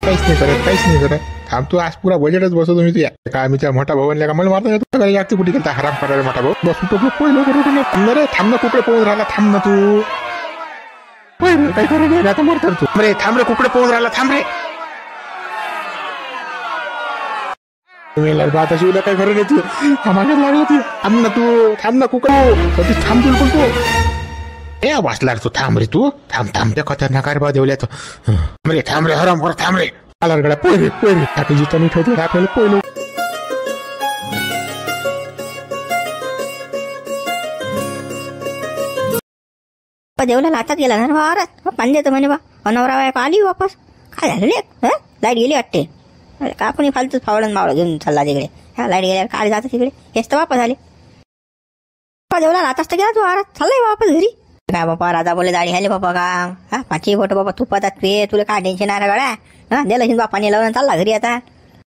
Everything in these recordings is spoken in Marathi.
काहीच नाही करत, काहीच नाही करत. थांब तू, आज पुरा बजेटच बसवतो मी तुया. काय मी त्या मोठा भाऊ का मला मारता येतो का? लागते कुठे गेलता हराम करायला मोठा भाऊ. बस तो पहिलं करू थांब रे, थांब ना, कुकडे पोहून राहिला, थांब ना तू. काही करू नाही आता मरतो तू. रे थांब रे, कुकडे पोहून राहिला, थांब रे. आता शिवला काय खरं नाही तू, मागे लागला तू. थांब ना तू, थांब ना कुकडे, कधीच थांब बिलकुल तू. ए वाचला तू, थांब रे तू, थांब थांब. त्या खतरनाक बा देवल्या तो. थांब रे, थांब रे, हराम कर, थांब रे. आला गड्या, पोय पोय टाकी जिथं मी ठेवतो आपल्याला पोयलो. देवला लातात गेला ना वावरात, पाणी देतो म्हणे बा. अनवरा का आली वापस. काय झालं रे? लाईट गेली वाटते. का कोणी फालतूच फावडून मावळं घेऊन चालला तिकडे. लाईट गेल्यावर काल जातं तिकडे, हेच तर वापस आले. देवला लाताच तर गेला तू वावरात, चाललाय वापस घरी. काय बापा राजा बोले दाढी आले बापा का पाचही फोटो बाबा तू पदात पे, तुला काय टेन्शन आहे गड्या. दिलं हिंद बापाने लावून चालला घरी आता.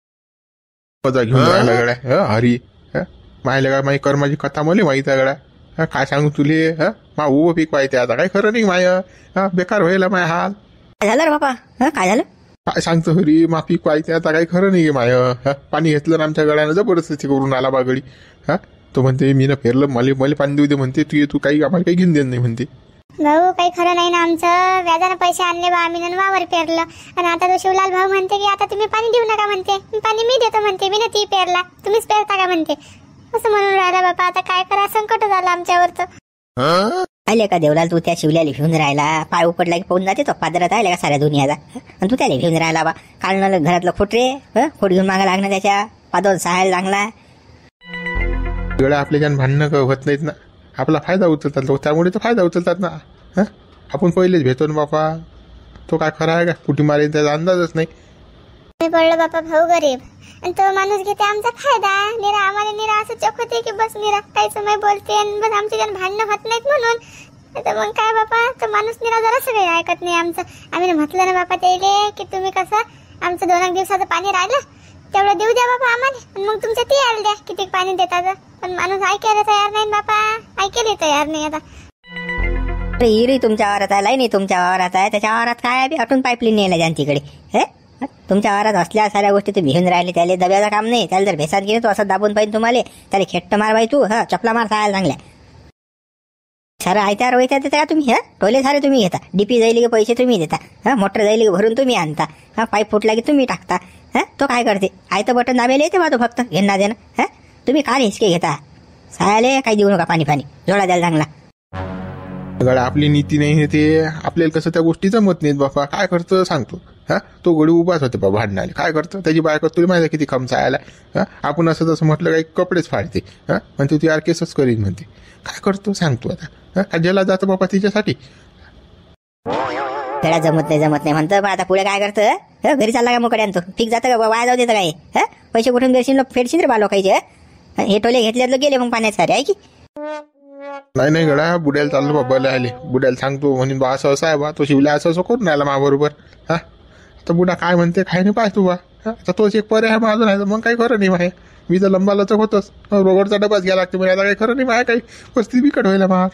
घेऊन राहिला गड्या हरी. माहिला का माही कर्माची कथा मला माहिती आहे गड्या. काय सांगू तुले, मा उभं पीक पाहिजे आता. काय खरं नाही माय, बेकार व्हायला माय हाल. काय झालं रे बापा, काय झालं? काय सांगतो हरी, मा पीक पाहिजे आता. काही खरं नाही माय. पाणी घेतलं ना आमच्या गड्यानं, जबरदस्ती करून आला बा गडी. तो म्हणते मी ना फेरलं, मला पाणी देऊ दे म्हणते. तू काही आम्हाला काही घेऊन देत नाही म्हणते. भाऊ काही खरं नाही ना आमचं. व्याजानं पैसे आणले बा आम्ही, वावर पेरलं. आणि आता तो शिवलाल भाऊ म्हणते की आता तुम्ही पाणी देऊ नका म्हणते. पाणी मी देतो म्हणते, मी ना ती पेरला, तुम्हीच पेरता का म्हणते. असं म्हणून राहिला बापा. आता काय करा, संकट झालं आमच्यावर तर. आले का देवलाल तू त्या शिवल्याला घेऊन राहिला. पाय उपडला की पाहून जाते तो पादरात. आले का साऱ्या दुनियाचा. आणि तू त्याला घेऊन राहिला बा. काल घरातलं खोट रे, खोट घेऊन मागा लागणार त्याच्या पादर सहायला लागला. गड्या आपल्याच्यानं भांडणं होत नाहीत ना. आपला फायदा उचलतात लोक, त्यामुळे तर फायदा उचलतात ना. आपण पहिलेच भेटतो ना बापा. तो काय खरा आहे का, कुठे मारेल त्याचा अंदाजच नाही. पडलं बापा भाऊ गरीब, आणि तो माणूस घेते आमचा फायदा. निरा आम्हाला निरा असं चोख होते की बस निरा काही समय बोलते आणि बस आमच्या जण भांडणं होत नाहीत म्हणून. तर मग काय बापा, तो माणूस निरा जरासं काही ऐकत नाही आमचं. आम्ही म्हटलं ना बापा त्याला की तुम्ही कसं आमचं 2 दिवसाचं पाणी राहिलं तेवढं देऊ द्या बाबा आम्हाला, मग तुमच्या ती यायला द्या किती पाणी देतात. पण माणूस ऐकायला तयार नाही बापा, ऐकायला तयार नाही आता. हिरी तुमच्या वावरात आहे, नाही तुमच्या वावरात आहे. त्याच्या वावरात काय आहे, अटून पाईपलाईन न्यायला जाण तिकडे. तुमच्या वावरात असल्या साऱ्या गोष्टी तुम्ही घेऊन राहिले. त्याला दब्याचं काम नाही. त्याला जर भेसात गेले तो असं दाबून पाहिजे तुम्हाला. त्याला खेट्ट मार बाई तू, चपला मार सायला चांगल्या. सारं आयत्यावर वैत्या देता तुम्ही. टोले सारे तुम्ही घेता. डीपी जाईल की पैसे तुम्ही देता. मोटर जाईल की भरून तुम्ही आणता. पाईप फुटला की तुम्ही टाकता. तो काय करते, आयतं बटन दाबेले येते बा तो फक्त घेणं देणं. तुम्ही काय हिसके घेता. सायाले काही देऊ नका पाणी जोडा द्यायला चांगला. गड्या आपली नीती नाही ते. आपल्याला कसं त्या गोष्टी जमत नाहीत बापा. काय करतं सांगतो. तो गडी उभाच होते बाबा भांडणाले. काय करतं त्याची बायको तुला माहिती किती खमचा आला. आपण असं तसं म्हटलं काही कपडेच फाडते. म्हणते ती यार केसच करीन म्हणते. काय करतो सांगतो आता. जेला जातो बापा तिच्यासाठी. त्याला जमत नाही म्हणतं. आता पुढे काय करतं, घरी चालला का मोकड्या आणतो. ठीक जातं का वाया जाऊ देतं काय. पैसे कुठून देशील फेडशील रे बा लोकांचे. हे टोले घेतले गेले मग पाण्यात सारे आहे की. नाही गड्या, बुड्याला चाललो बाबा आले. बुड्याला सांगतो म्हणून बा असं आहे बा. तो शिवल्या असं करून राहिला मा बरोबर. तर बुडा काय म्हणते काय नाही पाहतो बा. आता तोच एक पर्याय आहे माझं. नाही तर मग काही खरं नाही माहे. मी तर लंबा लचक होतच. रोगडचा डबाच घ्या लागते. मला आता काही खरं नाही माहे. काही परिस्थिती बिकट व्हायला मार.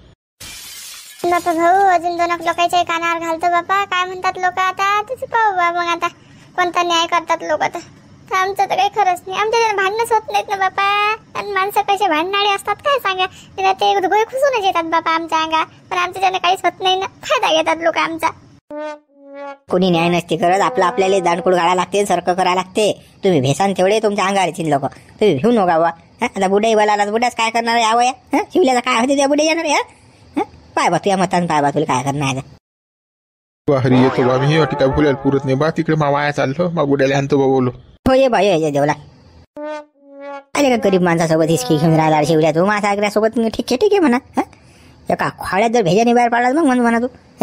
बापा भाऊ अजून 2 लोकांच्या कानावर घालतो बापा. काय म्हणतात लोक आता तुझं पाहू बा. मग आता कोणता न्याय करतात लोक. आता आमचं तर काही खरंच नाही. आमच्या भांडणच होत नाहीत ना बापा. आणि माणसं कसे भांडणारे असतात काय सांगा. ते गोय खुसूनच येतात बापा आमच्या अंगा. पण आमच्या ज्याने काहीच होत नाही ना. फायदा घेतात लोक आमचा. कोणी न्याय नसते करत. आपल्याला दांडकुड गाळा लागते, सरकं करा लागते. तुम्ही भेसान तेवढे तुमच्या अंगावर येतील लोक. तुम्ही घेऊ नका बा. आता बुड्याही बोलायला बुड्याच काय करणार आहे यावं या. शिवल्याचा काय होते त्या बुड्या येणार या. पाय बा तुझ्या मतान पाय बा तुला काय करणार आहे. हरी येतो बा. मी काय बोलायला पुरत नाही बा. तिकडे मा वाया चाललो. मा बुड्याला आणतो बा बोलो. हो ये बा ये जेवला. आले का गरीब माणसासोबत हिसकी घेऊन राहिला शिवल्या तू. माझ्या आग्र्यासोबत ठीक आहे म्हणा. एका खाड्यात जर भेजाने बाहेर पाडला मग म्हणा तू.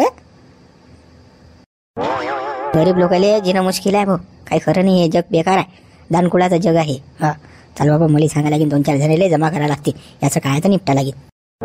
गरीब लोकांना जिणं मुश्किल आहे भाऊ. काही खरं नाही. हे जग बेकार आहे. दानकुळाचं जग आहे. चाल बाबा मला सांगा लागेल 2-4 जणांना जमा करायला लागते. याचं काय तर निपटा लागेल.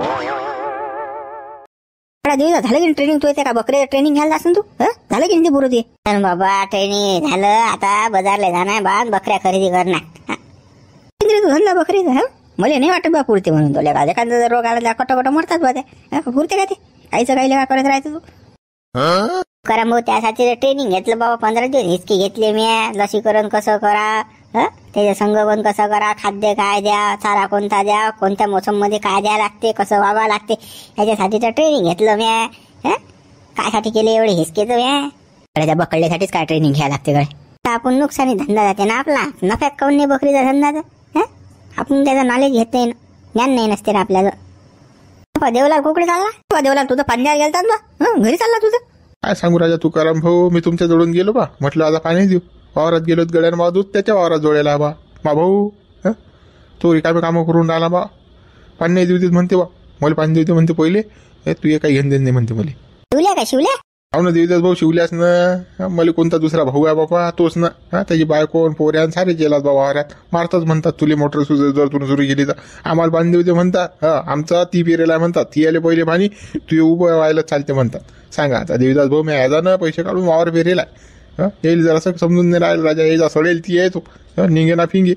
झालं की ट्रेनिंग तू येते का बकरे ट्रेनिंग घ्यायला असेल तू. झालं की नाही ते पुरं ते बाबा ट्रेनिंग झालं. आता बाजारला जाणार बा बकऱ्या खरेदी करणार. तू धंदा बकरीचा. मला नाही वाटत बा पुरते म्हणून. तो एखादा रोग आला कटोकट मरतात बा. ते पुरते का ते काहीच काही करत राहायचं तू. करा भाऊ, त्यासाठी ट्रेनिंग घेतलं बाबा. 15 दिवस हिसकी घेतले मी. लसीकरण कसं करा, त्याचे संगोपन कसं करा, खाद्य काय द्या, चारा कोणता द्या, कोणत्या मोसम मध्ये काय द्या लागते, कसं वागावं लागते, याच्यासाठीचं ट्रेनिंग घेतलं मी. कायसाठी केले एवढे हिसके तर त्या बकडल्यासाठीच काय ट्रेनिंग घ्यायला लागते काय? आपण नुकसानी धंदा जाते ना आपला. नफ्यात काऊन नाही बकरीचा धंदा? आपण त्याचं नॉलेज घेत नाही, ज्ञान नाही नसते ना आपल्याला. देवलाल कुकडे चालला? देवलाल तुझं पाण्यात गेलतात बा, घरी चालला तुझं? काय सांगू राजा तुकाराम भाऊ, मी तुमच्या जवळून गेलो बा. म्हटलं आता पाणी देऊ. वावरात गेलो गड्यानं बा, दूध त्याच्या वावरात जोडायला बा. मा भाऊ तो रिकामे कामं करून राहिला बा. पाणी नाही देऊ देत म्हणते बा. मला पाणी देऊ दे म्हणते पहिले. तू ये काही घेऊन देत नाही म्हणते मला. शिवल्या का शिवल्या? हो ना देवीदास भाऊ, शिवल्यास ना. मला कोणता दुसरा भाऊ आहे बापा, तोच ना. त्याची बायको पोऱ्या सारे गेलात बाबा वावरात. मारतच म्हणतात तुले मोटर जर तुम्ही सुरू केली तर आम्हाला पाणी देऊ दे म्हणतात. आमचा ती पेरेला म्हणतात, ती आले पहिले पाणी, तू उभं व्हायला चालते म्हणतात. सांगा आता देवीदास भाऊ, मी यायचा ना पैसे काढून वावर पेरेला. येईल जरासं समजून नाही राहिलं राजा. यायचा सडेल ती आहे तो, निघे ना फिंगे.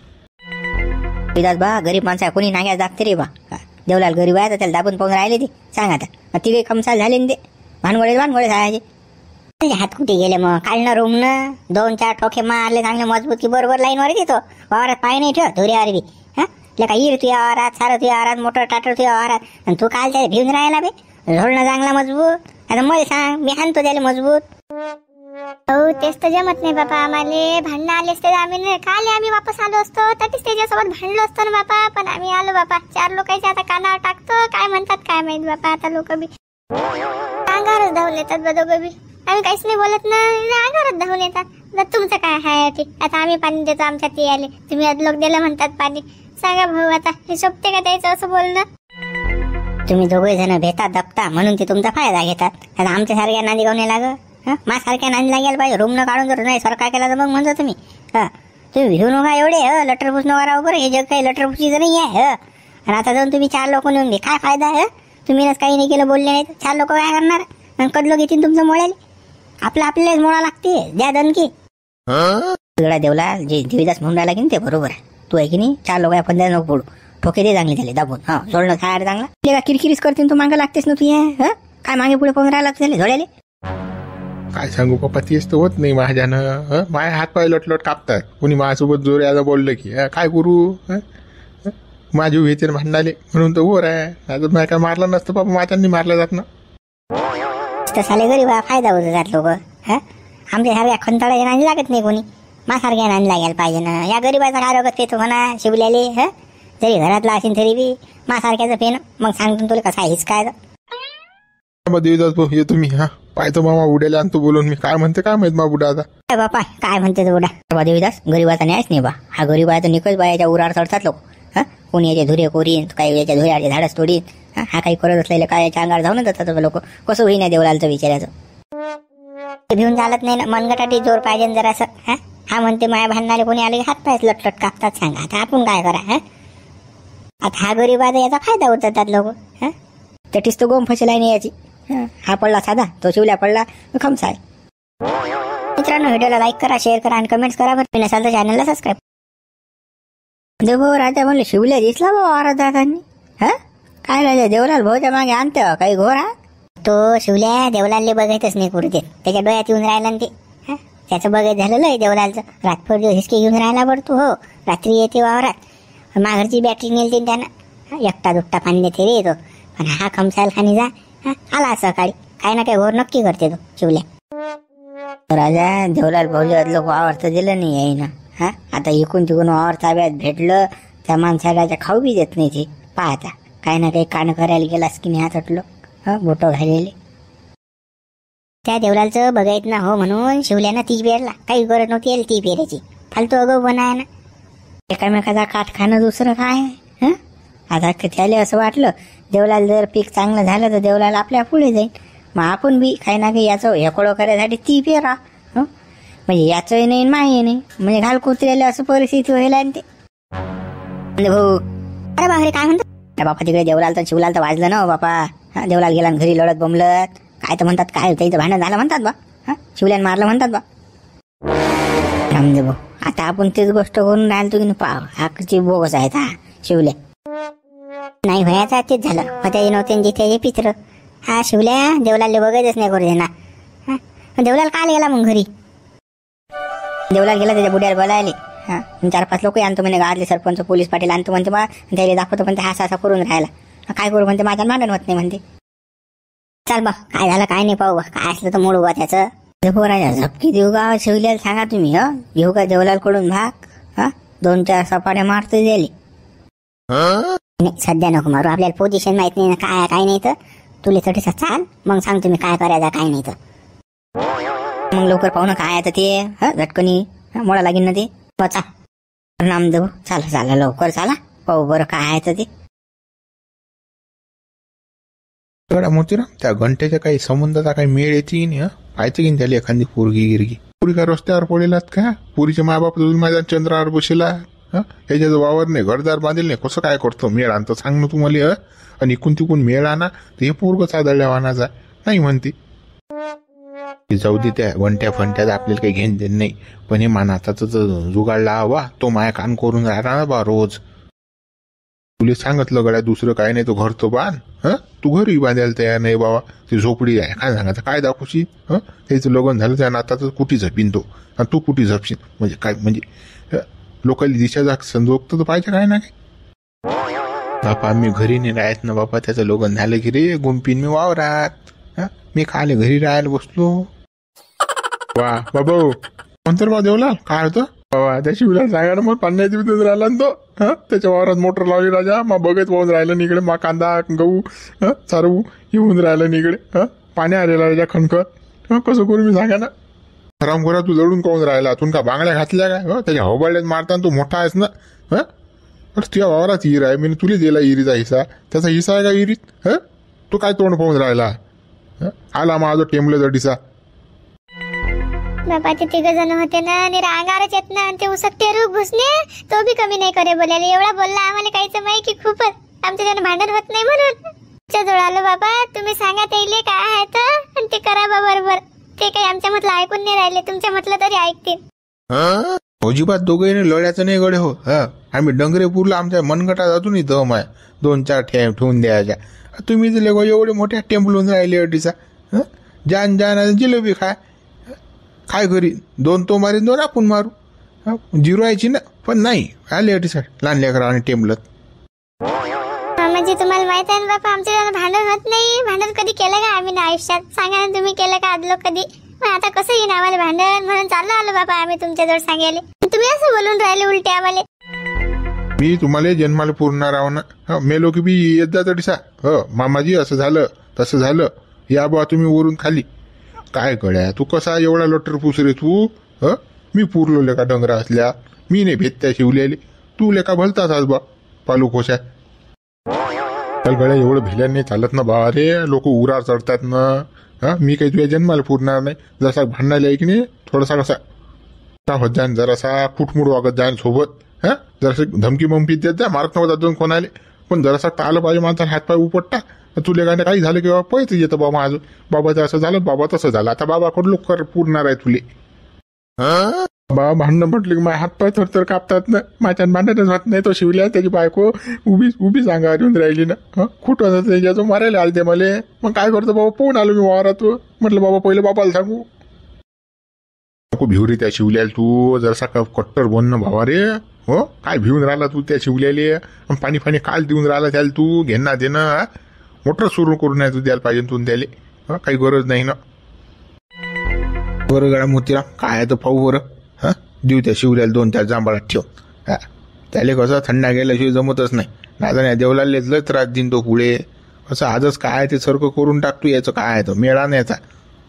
विदास बा गरीब माणसा कोणी नाग्या दाखते रे बा. देवलाल गरीब आहे तर त्याला दाबून पाहून राहिले ते. सांग आता ती काही कमसाल झाले ना ते. भानगोळे जायचे. हात कुठे गेले मग? काढणं रूमनं 2-4 ठोके मारले चांगले मजबूत की बरोबर लाईनवर येतो. वावरात पाय नाही ठेव धुऱ्यावर बी. का हिर तुझ्या वावरात, सारं तुझ्या वावरात, मोटर टाटर तुझ्या वावरात, आणि तू काल त्याला भिवून राहिला बे. झोडणं चांगला मजबूत. आता मला सांग, मी आणतो त्याला मजबूत. हो तेच तर जमत नाही बापा आम्हाला. भांडणं आले असते आम्ही काल आम्ही वापस आलो असतो, तरीच त्याच्यासोबत भांडलो असतो ना बापा. पण आम्ही आलो बापा. 4 लोकांच्या आता कानावर टाकतो. काय म्हणतात काय माहित बापा. आता लोक बी अंगारच धावून येतात बा दोघं बी. आम्ही काहीच नाही बोलत ना, अंगारच धावून येतात. तर तुमचं काय आहे ते? आता आम्ही पाणी देतो आमच्या ते आले, तुम्ही लोक दिलं म्हणतात पाणी. सांगा भाऊ, आता हे शोभते का द्यायचं असं बोलणं? तुम्ही दोघे जण भेटा दबता म्हणून ते तुमचा फायदा घेतात. आता आमच्या सारख्या नांदी गावने लाग, माझ्यासारख्या नांदी लागायला पाहिजे. रूम न काढून जर नाही सरकार केला तर मग म्हणतो तुम्ही. तुम्ही भिवू नका एवढे. लटरपूस नका राहू बरं. हे जग काही लटरपुशीचं नाही आहे. आणि आता जाऊन तुम्ही 4 लोक नेऊन घे, काय फायदा आहे? तुम्ही काही नाही केलं, बोलले नाही तर 4 लोक काय करणार? आणि कडलो घेतील तुमचं मोळ्याला. आपल्यालाच मोळा लागते. द्या दणकी. सगळा देवला जे देवीदास म्हणून राहिला की ते बरोबर आहे. तू आहे की नाही, 4 लोक आपण द्या नको पडू. ठोके दे चांगले त्याला दाबून. सोडणं खायला चांगला. का किरकिरीच करते तू, मागं लागतेस ना तू. काय मागे पुढे पाहून राहिला त्याला झोड्याले. काय सांगू पप्पा, तेच तर होत नाही माझ्यानं. माझ्या हात पाय लटलट कापतात. कोणी माझ्यासोबत जोर यायला बोललं की काय करू. माझी येते भांडाले म्हणून तर वर आहे. अजून काय मारलं नसतं बाबा, माझ्यांनी मारलं जात ना. साले गरीब फायदा होतो त्यात लोक. आमच्या सारख्या खंताळ्या नांदी लागत नाही कोणी. माझ्यासारख्या नांदी लागायला पाहिजे ना. या गरीबाचा काय रोगत पेतो म्हणा शिवल्याले. जरी घरातला असेल तरी बी माझ्यासारख्याचं पेन. मग सांगतो तुला कसा हिच काय देवीदास भाऊ, ये तुम्ही. पाहतो मामा उड्याला आणतो बोलून. मी काय म्हणते काय माहित मा बुडा आता. बापा काय म्हणते तो बुडा? देवीदास गरीबाचा न्यायच नाही बा. हा गरीब आहे तर निकच बायाच्या उरावर चढतात लोक. कोणी याचे धुरे कोरीन, काही याच्या धुऱ्याचे झाडच तोडीन. हा काही करत असलेले काय याच्या अंगावर जाऊन जातात लोक. कसं होईना देवलालचं विचारायचं. भिवून चालत नाही ना. मनगटाटी जोर पाहिजे जरासं. हा म्हणते माया भांडणारे कोणी आले हात पाय लटलट कापतात. सांगा आता आपण काय करा. आता हा गरीब आहे याचा फायदा होतात लोक. त्याटीच तो गोम फसेल आहे नाही याची. हा पडला साधा, तो शिवल्या पडला खमसा आहे. मित्रांनो, व्हिडिओला लाईक करा, शेअर करा आणि कमेंट्स करा. बरं नसाल तर चॅनलला सबस्क्राईब. देव राजा म्हणले शिवल्या दिसला बाबा वारात जातानी. काय राजा देवलाल भाऊच्या मागे आणते काही घोर. तो शिवल्या देवलालले बघायतच नाही कुठे. त्याच्या डोळ्यात येऊन राहिला ना ते. त्याचं बघायचं झालेलं आहे देवलालचं. रातभर दिवस हिसके घेऊन राहिला पडतो. हो रात्री येते वावरात. माघरची बॅटरी नेलते त्यानं. एकटा दुकटा पाणी देते रे येतो. पण हा खमसायला खाणी जा. आला सकाळी. काही ना काही घोर नक्की करते तो शिवल्या. राजा देवलाल भाऊच्या लोक वावर तर दिलं नाही आहे ना. आता इकून तिकून वावर ताब्यात भेटलं. त्या माणसाला खाऊ बी देत नाही ते. पाहता काही ना काही कान करायला गेलास की नाही हातटलो. बोटं घालेले. त्या देवलालचं बघायत ना हो म्हणून शिवल्यानं ती पेरला. काही गरज नव्हती ती पेरायची. फालतू अगं बनाय ना. एकामेकाचा काठ खाणं दुसरं काय. आता त्याला असं वाटलं देवलाल जर पीक चांगलं झालं तर देवलाल आपल्या पुढे जाईल. मग आपण बी काही ना काही याचं हेकोळं करायसाठी ती पेरा. म्हणजे याचंही नाही माही नाही. म्हणजे घाल कुत्र्याला असं परिस्थिती व्हायला ते. भाऊ अरे बापरे काय म्हणतो बापा. तिकडे देवलाल तर शिवलाल तर वाजलं ना बापा. देवलाल गेला घरी लढत बोंबलत. काय तर म्हणतात काय त्याचं भांडण झालं म्हणतात बा. शिवल्यान मारलं म्हणतात बा. रामदेव भाऊ आता आपण तेच गोष्ट करून राहिलो की पाव. हाकची बोगस आहेत हा शिवल्या. नाही व्हायचा तेच झालं. होत्या नव्हते जिथे हे पित्र. हा शिवल्या देवलाल बघायचंच नाही करू देणार. हा देवलाल काल गेला मग घरी? देवलाल गेला त्याच्या बुड्याला बोलायले. हा 4-5 लोक आणतो म्हणे, गावातले सरपंच पोलीस पाटील आणतो म्हणते. मग त्याला दाखवतो पण ते असा करून राहिला. काय करू म्हणते, माझ्या मांडण होत नाही म्हणते. चाल बा काय झालं काय नाही पाहू बा, काय असलं तर मोडू बा त्याचं. पोराच्या झपकी देऊ का शिवल्याला सांगा तुम्ही. घेऊ का देवलाल कडून भाग? 2-4 सपाट्या मारतो गेली. नाही सध्या नको मारू, आपल्याला पोझिशन माहित नाही ना काय काय नाही. तर तुला थोडीसा चाल मग सांग तुम्ही काय करायचं काय नाही. तर मग लवकर पाहू ना काय आहे ते. झटकनी मोडा लागेल ना ते. बचा नाम देऊ. चला लवकर चला पाहू बरं काय आहे ते. गड्या मोतीराम, त्या घंट्याच्या काही संबंधाचा काही मेळ येते नाही. पाहायचं की त्याला एखादी पोरगी गिरगी. पुरी का रस्त्यावर पडेलात का? पुरीचे मायबाप माझ्या चंद्रावर बसेला. ह्याच्यात वावर नाही, घरदार बांधेल नाही, कसं काय करतो मेळ आणतो सांग ना तुम्हाला. आणि इकून तिकून मेळ आणा तर हे पोरग चादळल्या वानाचा नाही म्हणते. जाऊ दे त्या घंट्या फंट्यात आपल्याला काही घेण देण नाही. पण हे मानाचा जुगाडला हवा तो माया कान करून राहणार ना बा रोज. तुला सांगितलं गड्या दुसरं काय नाही, तो घर तो बांध. तू घरी बांधायला तयार नाही बाबा. ती झोपडी आहे काय सांगायचं काय दाखवशी. त्याचं लग्न झालं त्या नाताचं कुठे झपीन तो, आणि तू कुठे झपशील म्हणजे काय. म्हणजे लोकांनी दिशा संजोगत तर पाहिजे काय ना काय. बापा मी घरी नाही राहत ना बापा. त्याचं लग्न झालं की रे गुंपीन मी वावरात. मी खाले घरी राहायला बसलो. वा बाबा म्हणतो बा देवलाल काय होतं बाबा. त्या शिवला सांगा ना मग पाण्याची बिंदून राहिला ना तो. त्याच्या वावरात मोटर लावली राजा. मग बघत वाहून राहिलं निकडे. मग कांदा गहू चारू येऊन राहिलं निकडे. पाणी आलेला राजा खणखण. कसं करू मी सांगा ना. खराम खोरा तू जळून काऊन राहिला. तू का बांगड्या घातल्या काय. त्याच्या होबाळ्यात मारताना तू मोठा आहेस ना. तुझ्या वावरात हिर आहे मी तुला दिला हिरीचा हिस्सा. त्याचा हिस्सा आहे का हिरीत. तू काय तोंड पाहून राहिला. आला माझं टेमलं जडीसा. बाबा ते 3 जण होते ना आणि रांगारच येत ना. आणि ते उसकटे रूप घुसणे तो बी कमी नाही करे बोलायला. एवढा बोलला आम्हाला काहीच माहिती की खूपच. आमच्या त्यानं भांडण होत नाही म्हणून तुमच्या जवळ आलो बाबा. तुम्ही सांगा त्याले काय आहे तर आणि ते करा बा बरोबर. ते काही आमच्या म्हटलं ऐकून नाही राहिले. तुमच्या म्हटलं तरी ऐकतील. अजिबात दोघे लढ्याचं नाही गडे हो. आम्ही डंगरेपूरला आमच्या मनगटात अजून दम आहे. 2-4 ठेवून द्यायच्या. तुम्ही दिले एवढे मोठ्या टेम्पलून राहिले अडीचा. जान जिलेबी काय घरी 2 तो मारीन 2 आपण मारू. जिरवायची ना पण नाही आले अडीचा लहान लेकरा आणि टेम्पलत. म्हणजे तुम्हाला माहित आहे ना बाबा आमच्या भांडण होत नाही. भांडण कधी केलं का आम्ही ना आयुष्यात. सांगा ना तुम्ही केलं का आदलो कधी. आता कसं येईन आम्हाला भांडण म्हणून चाललो आलो बाबा आम्ही तुमच्याजवळ सांगायला. तुम्ही असं बोलून राहिले उलटे आम्हाला. मी तुम्हाला जन्माला पुरणार आहो ना. मेलो की बी येत जा तडीसा. मामाजी असं झालं तसं झालं या बा तुम्ही वरून खाली. काय कळ्या तू कसा एवढा लटर पुसरे तू. मी पुरलो लेका डंगरा असल्या. मी नाही भेट त्या शिवलेले. तू लेका भलताच आज बा पालू खोशा. चल गड्या एवढं भिल्याने नाही चालत ना बा. रे लोक उरार चढतात ना. मी काही तुझ्या जन्माला पुरणार नाही. जसा भांडणाला आहे की नाही थोडासा कसा होत जाईन जरासा फुटमुड वागत जाईन सोबत. जरासं धमकी ममकी देत जा. मारत नव्हता दोन कोणाले पण जरासा आलं पाहिजे माणसाला हातपाय उपटता. तुले काय काही झालं किंवा पैसे येतं बाबा माझं. बाबाचं असं झालं बाबा तसं झालं. आता बाबाकडे लोक पुरणार आहे तुले. बाबा भांडणं म्हटलं की माझ्या हातपाय थरथर कापतात ना. माझ्या भांडणच होत नाही. तो शिवल्या त्याची बायको उभी सांगा येऊन राहिली ना. कुठं त्याच्याचं मारायला आले ते मला. मग काय करतो बाबा पोहून आलो मी वावरात. म्हटलं बाबा पहिले बाबाला सांगू नको भिवरी त्या शिवल्याला तू. जरासा कट्टर बोलणं भावा रे. काय भिवून राहिला तू त्या शिवल्याले. पाणी काल देऊन राहिला त्याला तू. घेणं देणं मोटर सुरू करून नाही तू द्यायला पाहिजे तू त्याला. काही गरज नाही ना. बरं गळा मोतीराम काय आहे तर पाहू बरं. देऊ त्या शिवल्याला 2-4 जांभळात ठेव. त्याला कसं थंडा गेल्याशिवाय जमतच नाही. नाही देवलालेच लय त्रास देईन तो पुढे. असं आजच काय ते सारखं करून टाकतो. याचं काय आहे तर मेळा नाही याचा.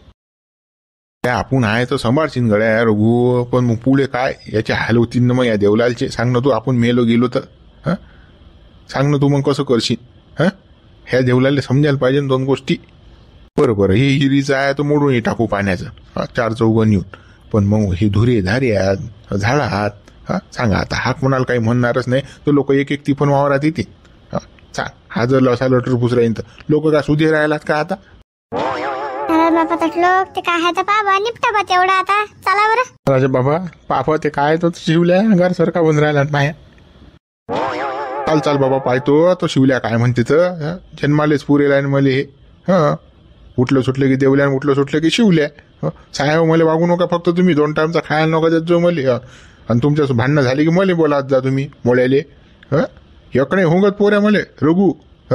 आपण आहे तर सांभाळशील गड्या रघू. पण मग पुढे काय याचे हाल होतील ना मग या देवलालचे. सांग ना तू आपण मेलो गेलो तर. सांग ना तू मग कसं करशील. ह्या देवलाला समजायला पाहिजे 2 गोष्टी. बरं हे हिरीचं आहे तर मोडून टाकू पाण्याचं. 4 चौघं येऊन. पण मग हे धुरे धारे आहेत झाडा आहात. सांगा आता हा कोणाला काही म्हणणारच नाही. तर लोक एक ती पण वावरात येते. सांग हा जर असा लटर पुसरा येईन तर लोक काय सुधे राहिलात का आता. बाबा तटलो ते काय आहे तर बाबा निपटा बा तेवढा आता. चला बरं राजा बाबा पापा ते काय तो शिवल्या अंगार सारखा बंद राहिला माया. चाल बाबा पाहतो तो शिवल्या काय म्हणते तर. जन्मालेच पुरेला मला हे. हां उठलं सुटलं की देवल्या आणि उठलं सुटलं की शिवल्या. साहेब मला वागू नका, फक्त तुम्ही 2 टाइमचा खायला नका देत जो मले. आणि तुमच्या भांडणं झाली की मला बोलात जा तुम्ही मोळ्याले. एक नाही होंगत पोऱ्या मले रघू.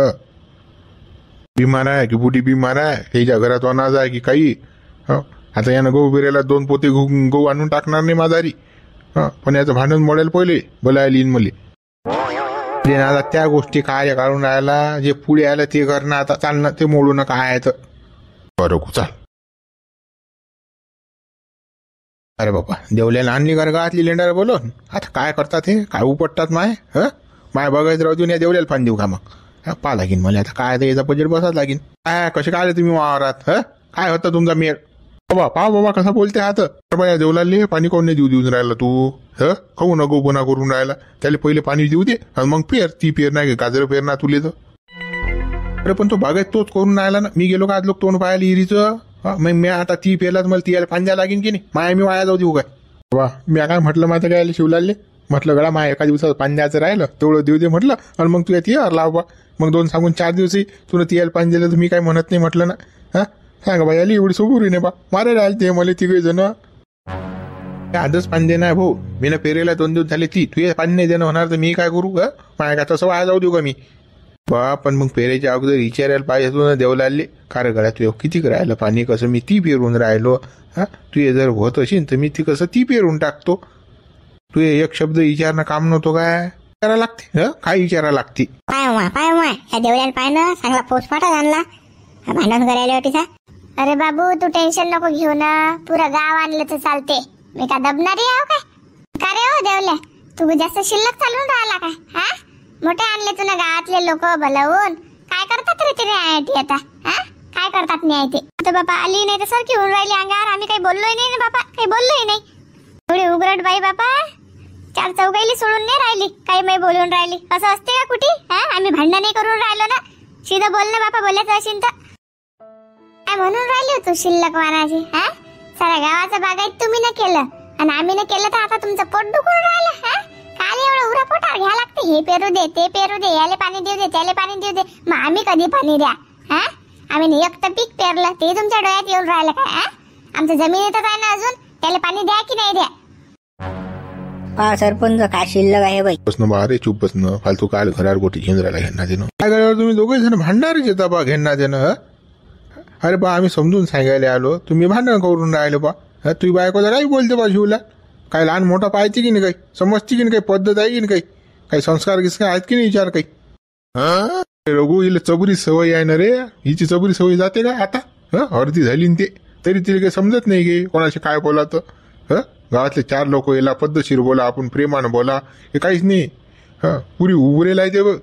बिमार आहे की बुटी बिमार आहे, ह्याच्या घरात अनाज आहे की काही. आता यानं गहू बिरेला 2 पोते गहू आणून टाकणार नाही माझारी. पण याचं भांडण मोडेल पहिले बोलायला येईन मले. आता त्या गोष्टी काय काढून राहायला, जे पुढे आलं ते करणं. आता चालणं ते मोडू नका आहे तर बरं चाल. अरे बाबा देवल्याला आणली गावातली लेंडार बोलून. आता काय करतात हे, काय उपटतात माय. माय बघायचं राहू देऊन या देवल्याला पाणी देऊ का मग. पा लागीन मला आता काय, याचा बजेट बसाच लागेल. काय कसे काय तुम्ही वावरात. काय होता तुमचा मेळ. बाबा पा बाबा कसा बोलते हात. या देवलाले पाणी कोण नाही देऊन राहिला तू. खाऊ नको गुन्हा करून राहिला. त्याला पहिले पाणी देऊ दे आणि मग पेर. ती पेर नाही गाजर पेर ना तुले तर. अरे पण तो बागायत तोच करून राहिला ना. मी गेलो का आज लोक तोंड पाहायला हिरीचं. मग मी आता ती पेरलाच मला ती यायला पांजा लागेल की नाही. माया मी वाया जाऊ देऊ काय. बाबा मी काय म्हटलं माझं काय शिवलाले. म्हटलं गडा माया एका दिवसात पांज्याचं राहिलं तेवढं देऊ दे म्हटलं. आणि मग तू या ती लाव बा. मग 2 सांगून 4 दिवशी तुला ती यायला पाणी दिलं तर मी काय म्हणत नाही म्हटलं ना. सांगा बा याली एवढी सोबुरी नाही बा. मारे राहिले ते मला तिघे जण. आजच पाणी देणार भाऊ. मी ना पेरेला 2 दिवस झाले ती. तू पाणी नाही देणं होणार तर मी काय करू. माया का तसं वाया जाऊ देऊ का मी. बा पण मग पेरेच्या अगोदर विचारायला पाहिजे तू ना देवलाले. कार गळ्यात तू किती राहिलं पाणी, कसं मी ती पेरून राहिलो. तू हे जर होत असेल तर मी ती कसं ती पेरून टाकतो. तू एक शब्द विचारणं काम नव्हतो काय. विचारा लागते काय विचारा लागते. पाय या देवल्याला पाय ना चांगला पोचपाटा आणला भांडण करायला वाटीचा. अरे बाबू तू टेन्शन नको घेऊ ना. पुरं गाव आणलं तर चालते. मी का दबणारी आहो काय. का रे हो देवल्या तू जास्त शिल्लक चालून राहिला काय. मोठे आणले तुला गावातले लोक बोलावून. काय करतात रे ते आयटी आता. काय करतात नाही ते. आता बाबा आली नाही तर सरकी होऊन राहिली अंगावर. आम्ही काही बोललोय नाही ना बाबा, काही बोललोय नाही. थोडी उघडट बाई बापा 4 चौघाईली सोडून नाही राहिली. काही मी बोलून राहिली असं असते का कुठे. आम्ही भांडण नाही करून राहिलो ना. सीधा बोल ना बापा. बोलायचं असेल तर काय म्हणून राहिली तू शिल्लक मानाची. साऱ्या गावाचं बागायत तुम्ही न केलं आणि आम्ही न केलं तर आता तुमचं पोट दुखून राहिलं. काल एवढं उरा पोटावर घ्या लागते. हे पेरू दे ते पेरू दे, याले पाणी देऊ दे त्याले पाणी देऊ दे. मग आम्ही कधी पाणी द्या. आम्ही एक तर पीक पेरलं ते तुमच्या डोळ्यात येऊन राहिलं काय. आमचं जमिनीतच आहे ना अजून. त्याला पाणी द्या की नाही द्या. सरपंच काय शिल्लक आहे बाई. बस ना बा. अरे चुप बस ना. फालतू काय घरावर गोटी घेऊन राहिला घेणार देणं. काय करायला तुम्ही दोघे जण भांडणारच येता बा घेणार देणं. अरे बा आम्ही समजून सांगायला आलो तुम्ही भांडण करून राहिले बा. तुझी बायकोला काही बोलते बा शिवला. काय लहान मोठा पाहायची की नाही, काही समजते की नाही, काही पद्धत आहे की नाही, काही संस्कार किसका आहेत की नाही विचार काही. रघु हिला चबुरी सवय आहे ना रे. हिची चबुरी सवय जाते का आता. अर्धी झाली ते तरी तिला काही समजत नाही की कोणाशी काय बोला तर. गावातले 4 लोक याला पद्धतशीर बोला, आपण प्रेमानं बोला, हे काहीच नाही. पुरी उभरेला आहे ते बघ.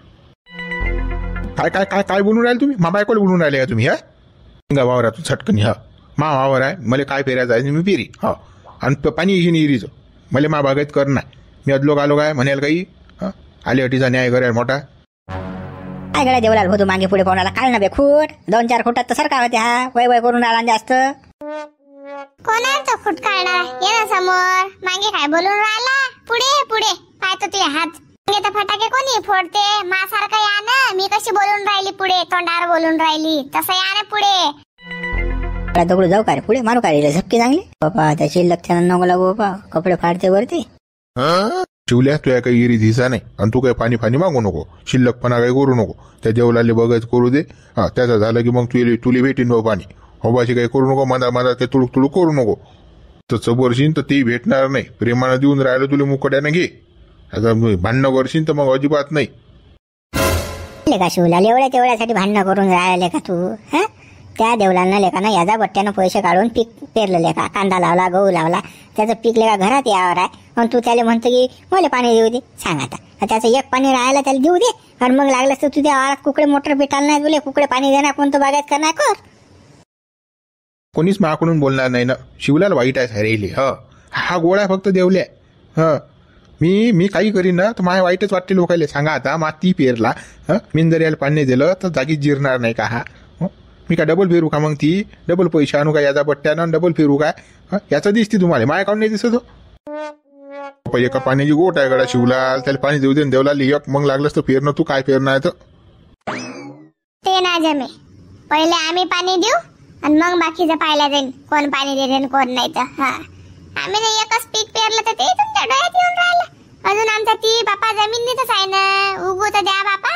काय काय काय काय बोलून राहिले तुम्ही. मा बायकोला बोलून राहिले का तुम्ही. वावरातून छटकनी. मा वावर आहे मला काय पेरायचं आहे मी पेरी. आणि पाणी येईन इरीचं मला मा बागायत करणार. मी अदलोक आलो काय म्हणाल काही. आले अटीचा न्याय करायला मोठा. काय गड्या देवलाल होतो मागे पुढे कोणाला काढ ना बे खूट. 2-4 फुटात तर सरका होते. वय वय करून राहिला जास्त. कोण आहे तो फुट काढणार. ये ना समोर. मागे काय बोलून राहिला. पुढे पुढे काय तो तुझे हात. मागे तर फटाके कोणी फोडते. मासारखं या ना. मी कशी बोलून राहिली पुढे तोंडावर बोलून राहिली तसं या ना पुढे. दगडू जाऊ का रे पुढे मारू का रे झपके चांगले. बाबा त्याची लक्षण नको लागू बाबा. कपडे फाडते वरती. शिवल्या तुया काही इरी दिसा नाही. आणि तू काही पाणी फाणी मागू नको. शिल्लकपणा काही करू नको. त्या देवलाले बघायचं करू दे. त्याचं झालं की मग तुला भेटीन बा पाणी. होबाशी काही करू नको. माझा ते तुळूक तुळूक करू नको. तर चबरशीन तर ते भेटणार नाही. प्रेमानं देऊन राहिलं तुला मुकड्यानं घे. आता भांडणं करशील तर मग अजिबात नाही. का शिवलाल एवढ्या तेवढ्यासाठी भांडणं करून राहिले का तू. त्या देवलांना लेखाना याचा बट्ट्यानं पैसे काढून पीक पेरलं लेखा. कांदा लावला, गहू लावला. त्याचं पीक लेखा घरात यावर आहे. मग तू त्याला म्हणतो की मला पाणी देऊ दे. सांग आता त्याचं एक पाणी राहायला त्याला देऊ दे. आणि मग लागलंच तर तुझ्या आवारात कुकडे मोटर पेटायला नाही तुले. कुकडे पाणी देणार कोणतं बागायत करणार कर. कोणीच माकडून बोलणार नाही ना. शिवलाल वाईट आहे सारेली. हा गोळा फक्त देवल्या. मी काही करीन ना तर माझ्या वाईटच वाटते लोकायले. सांगा आता माती पेरला. मी जर याला पाणी दिलं तर जागीच जिरणार नाही का. मी काय डबल फिरू का. मग ती डबल पैसे आणू का याचा बट्ट्यानं डबल फिरू काय. याचं दिसते तुम्हाला. माझ्या अकाउंट नाही दिसत. एका पाण्याची गोट आहे गडा शिवलाल. त्याला पाणी देऊ दे देवलाल एक. मग लागलंच तर पेरणं तू काय पेरणं आहे तर ते ना जमे. पहिले आम्ही पाणी देऊ आणि मग बाकीचं पाहायला जाईन कोण पाणी देते आणि कोण नाही तर. हा आम्ही नाही एकच पीक पेरलं तर ते तुमच्या डोळ्यात येऊन राहिलं. अजून आमचा ती बापा जमिनीतच आहे ना, उगू तर द्या बापा.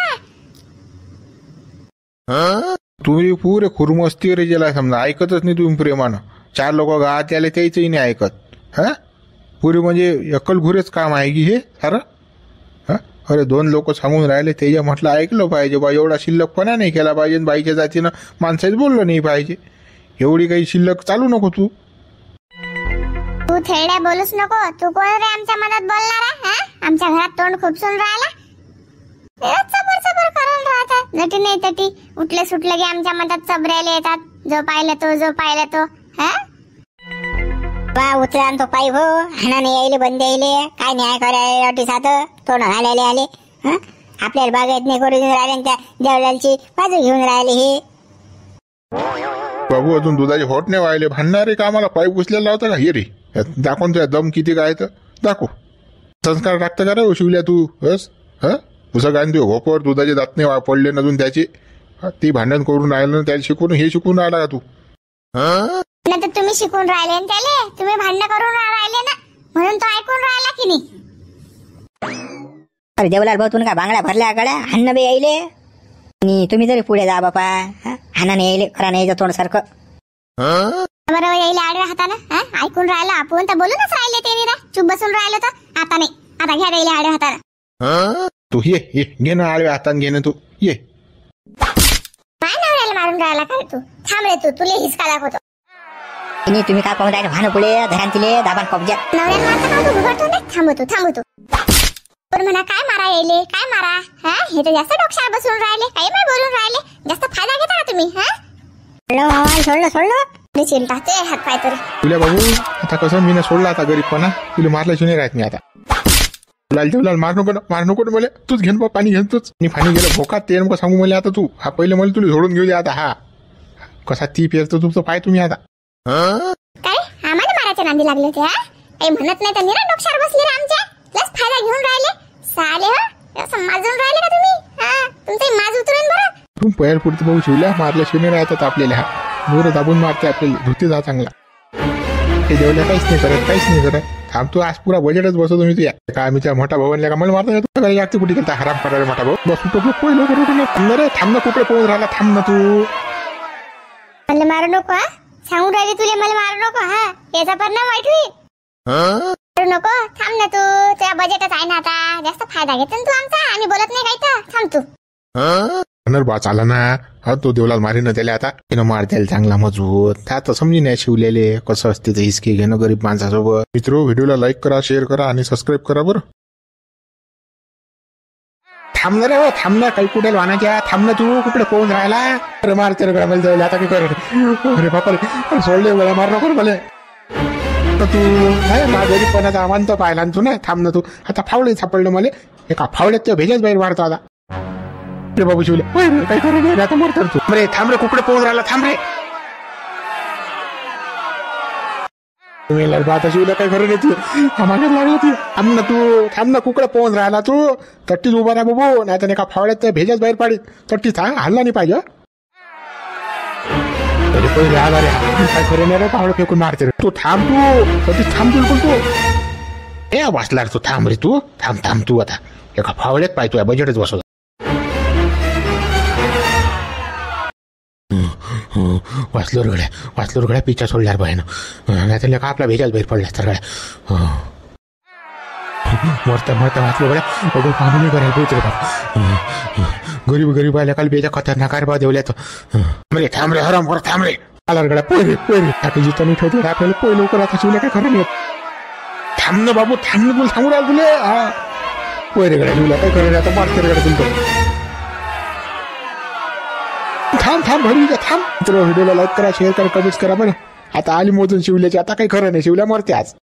तुम्ही पुरे खुरमस्ती रे गेला समजा, ऐकतच नाही तुम्ही प्रेमानं. 4 लोक गावात आले त्याचंही नाही ऐकत. हा पुरे म्हणजे अक्कलघुरेच काम आहे की हे सारं. हा अरे 2 लोक सांगून राहिले त्याच्या म्हटलं ऐकलं पाहिजे बा. एवढा शिल्लकपणा नाही केला पाहिजे. बाईच्या जातीनं माणसाच बोललं नाही पाहिजे. एवढी काही शिल्लक चालू नको तू. तू थेरड्या बोलूच नको. तू कोण रे आमच्या मनात बोलणारा? हा आमच्या घरात तोंड खुपसून राहिला. चबर चबर करून राहतात नटी नाही तटी. उठले सुटले की आमच्या मनात चबऱ्याला येतात. जो पाहिलं तो जो पाहिलं तो. हा बा उचला तो पाय हो. हाणाने यायले बंद यायले काय न्याय करायला अटी साध तोंड घालायला आले. हा आपल्याला बागायत नाही करून राहिले त्या देवलालची बाजू घेऊन राहिले हे. बाबू अजून दुधाचे होट नाही व्हायले. भांडणारे का आम्हाला पाईप उचलेला होता का? हे रे दाखवून तुझ्या दम किती काय तर दाखव. संस्कार टाकतं का रे शिवल्या तू? बस हा पुसं गांधी घोपर दुधाचे दात नाही पडले नजून त्याचे. ती भांडण करून राहिलं ना त्याला शिकून हे शिकून राहिला का तू? नाही तर तुम्ही शिकून राहिले ना त्याले. तुम्ही भांडण करून राहिले ना म्हणून तो ऐकून राहिला की नाही. अरे देवलाल भाऊ तुम्ही का बांगड्या भरल्या गड्या हाणणं बी यायले. आणि तुम्ही तरी पुढे जा बापा. हाणाने यायले खरा नाही तोंड सारखं. बरोबर यायला आडव्या हातानं. ऐकून राहिलं आपण तर बोलूनच राहिले ते निरा. चुप बसून राहिलो तर आता नाही. आता घ्या यायला आडव्या हातानं. तू ये घे ना आडव्या हातान घे ना तू ये. काय नवऱ्याला मारून राहिला का तू? थांब रे तू. तुले हिसका दाखवतो. तुम्ही काय पाहून राहिले भानं पुढे धरांतीले दाबान कब्जा. नवऱ्याला मारता का तू? उघडतो ना. थांबतो. पण म्हणा काय मारा यायले काय मारा. हा हे तर जास्त डोक्यावर बसून राहिले. काही नाही बोलून राहिले. जास्त फायदा घेता का तुम्ही? सोडलं चिंता ते हात पाय तरी. तुला बाबू आता कसं मी ना सोडला आता गरीबपणा. तुला मारल्याशिवाय नाही राहत मी आता. लाल मार नको मला. तूच घेऊन बा पाणी घेऊन तूच. मी पाणी गेलं भोकात ते नको सांगू मला आता तू. हा पहिले मला तुला झोडून घेऊ दे आता. हा कसा ती पेरतो तुमचं पाय तुम्ही आता. काय आम्हाला मारायच्या नांदी लागले होते? हा काही म्हणत नाही तर निरा डोक्यावर बसले रे आमच्या. लस फायदा घेऊन राहिले साले. हो असं माजून राहिले का तुम्ही? हा तुमचे माज उतरून बरं. तू पैर पुरते भाऊ शिवल्या मारल्याशिवाय नाही राहतात आपल्याला. हा मोर दाबून मारते आपल्याला. धुते जा चांगला. हे देवल्या काहीच नाही करत. थांब तू आज पुरा बजेटच बसवतो तुम्ही तुया. काय आम्ही त्या मोठा भावांना का मला मारता येतो लागते कुठे गेला हराम करायला मोठा भाऊ. बस टोपलं पहिलं थांब रे. थांब ना कुठे पोहून राहिला. थांब ना तू. मला मारू नको. हा सांगून राहिले तुले मला मारू नको. हा याचा परिणाम वाईट होईल. मारू नको. थांब ना तू. त्या बजेटच आहे ना आता. जास्त फायदा घेतो ना तू आमचा. आम्ही बोलत नाही काही तर. थांब तू. बा चाला ना. हा तो देवलाल मारी ना त्याला आता. तिनं मार द्यायला चांगला मजबूत. आता समजी नाही शिवलेले कसं असते ते हिसके घेणं गरीब माणसासोबत. मित्र व्हिडिओला लाईक करा शेअर करा आणि सबस्क्राईब करा बरं. थांब ना रे. थांब ना काही कुठे वाहनाच्या. थांब ना तू. कुठे पोहून राहिला. अरे मार तेरे गळा मला जायला आता काय कर. अरे बापा सोडले गळा मार नको मला. तू नाही मा गरीबपणाचा अमांत पाहिला तू ना. थांब ना तू. आता फावडे सापडलं मला. एका फावड्यात ते भेजच बाहेर मारतो आता. रे बाबू शिवले काही करू नाही आता मरतो तू. रे थांब रे. कुकडे पोहून राहिला. थांब रे. तुम्ही आता शिवलं काही करू नाही तू. मागे लागलं तू. थांब ना तू. थांब ना कुकडे पोहून राहिला तू. तट्टीच उभा राहा बाबू. नाही तर एका फावड्यात भेजच बाहेर पाडी. तट्टीच हल्ला नाही पाहिजे. पहिले आला रे. काय करू नाही रे. फावडं फेकून मारते रे. तू थांब तू. तट्टीच थांब बिलकुल तू. ए वाचला तू. थांब रे तू. थांब तू आता. एका फावड्यात पाहिजे बजेटच बसवतो. वाचलो गड्या पिच्छा सोडल्यावर बाहेर. नाही का आपला भेजाच बाहेर पडला तर गड्या. मरता वाचलो गड्या. बघू काम नाही करायला पोहोचले बाप. गरीब आल्या काल बेजा खतरनाक बा देवल्या तर. थांब रे हराम कर. थांब रे. आला गड्या पोय आपली जिथं नाही ठेवते आपल्याला पोय लवकर. आता शिवल्या काय खरं नाही. थांब ना बाबू. थांब ना तुला सांगू राहिला तुले. हा पोय रे गड्या शिवल्या काय खरं आता मारते रे गड्या तुमचं. थांब भरून घ्या. थांब. व्हिडिओला लाईक करा शेअर करा कमेंट करा बरं. आता आली मोजून शिवल्याची. आता काही खरं नाही. शिवल्या मरते आज.